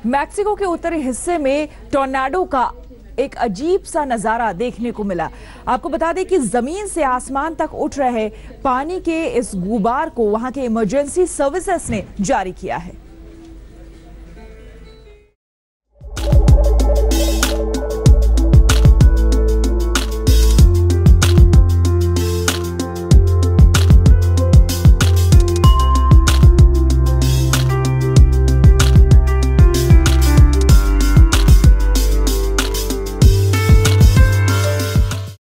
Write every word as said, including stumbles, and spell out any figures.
Mexico के उत्तरी हिस्से में टोर्नाडो का एक अजीब सा नजारा देखने को मिला। आपको बता दें कि जमीन से आसमान तक उठ रहे पानी के इस गुबार को वहां के इमरजेंसी सर्विसेज ने जारी किया है।